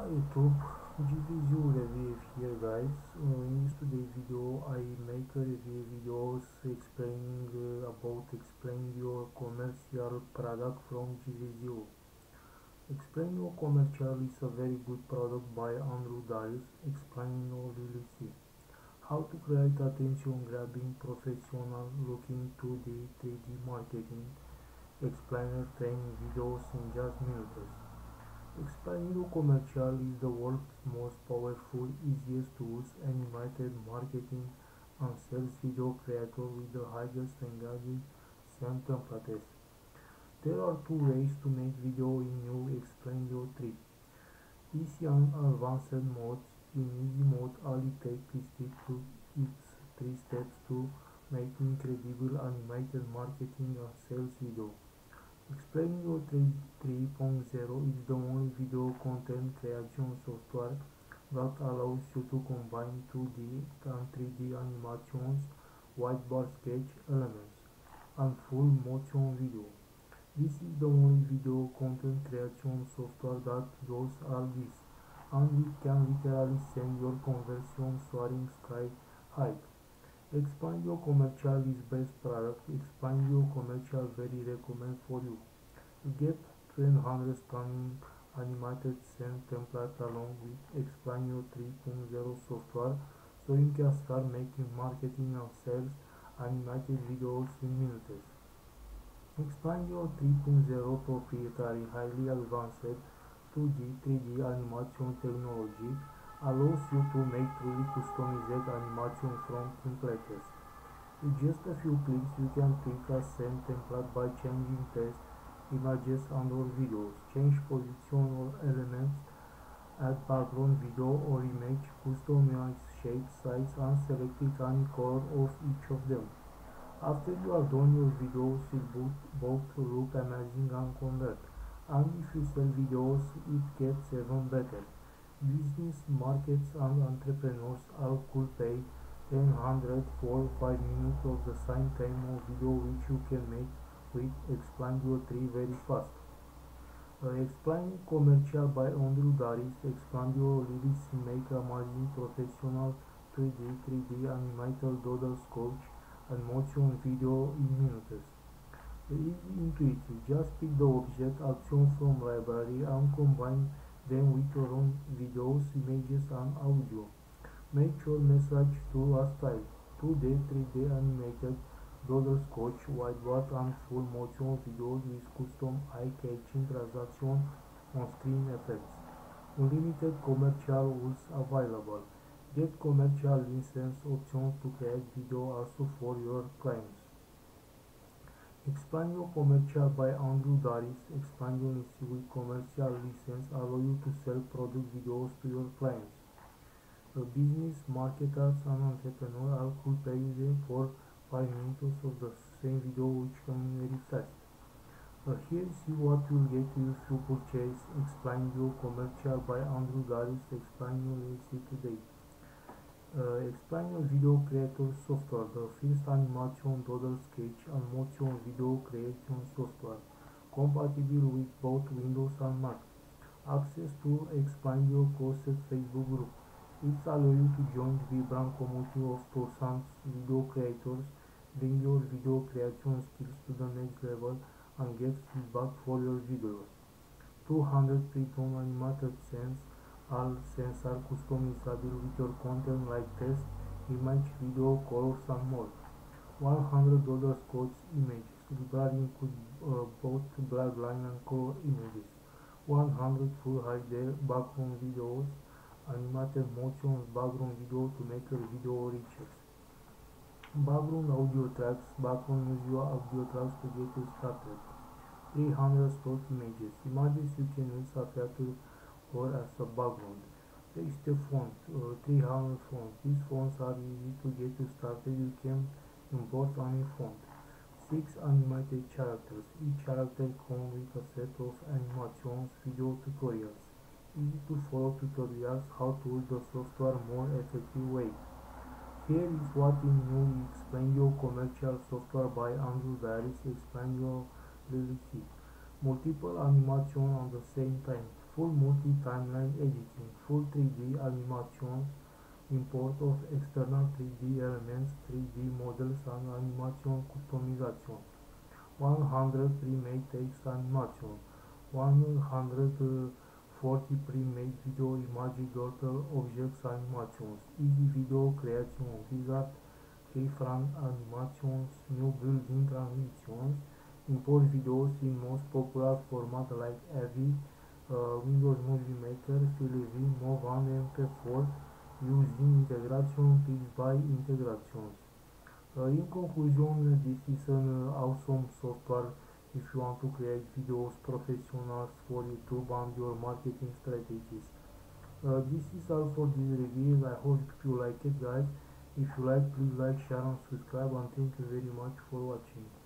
YouTube, GVZU review here guys. In this today video I make a review videos explaining about explain your commercial product from GVZU. Explain your commercial is a very good product by Andrew Darius. Explaining or really see how to create attention grabbing professional looking 2D 3D marketing explainer training videos in just minutes. Explain Commercial is the world's most powerful, easiest to use animated marketing and sales video creator with the highest engaging SEM templates. There are two ways to make video in new Explain 3. Easy and advanced modes. In easy mode, all it takes is stick to its 3 steps to make incredible animated marketing and sales video. Explain 3.0 is the only video content creation software that allows you to combine 2D and 3D animations, whiteboard sketch elements, and full motion video. This is the only video content creation software that does all this, and it can literally send your conversion soaring sky high. Expand your commercial is best product. Expand your commercial very recommend for you. You get 100 stunning animated scene template along with Expand your 3.0 software, so you can start making marketing and sales animated videos in minutes. Expand your 3.0 proprietary highly advanced 2D 3D animation technology allows you to make truly customized animation from templates. With just a few clicks you can tweak a same template by changing text, images and or videos, change position or elements, add background video or image, customize shape, size and select any color of each of them. After you are done, your videos will both look amazing and convert. And if you sell videos, it gets even better. Business, markets and entrepreneurs all could pay 100 for 5 minutes of the same time of video which you can make with Explain 3 very fast. Explain Commercial by Andrew Darius. Explain Lyrics make amazing professional 2D 3D animated doodle sketch and motion video in minutes. Easy intuitive, just pick the object action from library and combine them with your own videos, images and audio. Make your message to a style, 2D, 3D animated, doodle sketch, whiteboard and full motion videos with custom eye-catching transaction on screen effects. Unlimited commercial rules available. Get commercial license options to create video also for your clients. Expand your commercial by Andrew Darius. Expand your with commercial license allow you to sell product videos to your clients. Business, marketers and entrepreneurs all could pay them for 5 minutes of the same video which can very fast. Here is what you will get if you purchase Explain Your Commercial by Andrew Darius. Explain Your LLC today. Explain Your Video Creator Software, the first animation, doodle sketch and motion video creation software, compatible with both Windows and Mac. Access to Explain Your closed Facebook group. It allows you to join the vibrant community of thousands video creators, bring your video creation skills to the next level and get feedback for your videos. 200 pre-drawn animated scenes. All scenes are customizable with your content like text, image, video, colors and more. $100 sketch images. Library includes both black line and color images. 100 full HD background videos, animated motion background video to make your video richer. Background audio tracks, background audio tracks to get you started. 300 stock images. Images you can use after or as a background. Text font, 300 fonts. These fonts are easy to get you started. You can import any font. 6 animated characters. Each character comes with a set of animations, video tutorials. Easy to follow tutorials how to use the software more effective way. Here is what in new Explain Your Commercial software by Andrew Darius. Explain Your LLC. Multiple animation at the same time. full multi-timeline editing, full 3D animations, import of external 3D elements, 3D models and animation customization, 100 pre-made text animation, 140 pre-made video image daughter objects animations, easy video creation, wizard keyframe animations, new built-in transitions, import videos in most popular format like AVI, Windows Movie Maker, StillAV, MOV and MP4 using integration Pixby integrations. In conclusion, this is an awesome software if you want to create videos professionals for YouTube and your marketing strategies. This is all for this review. I hope you like it, guys. If you like, please like, share and subscribe, and thank you very much for watching.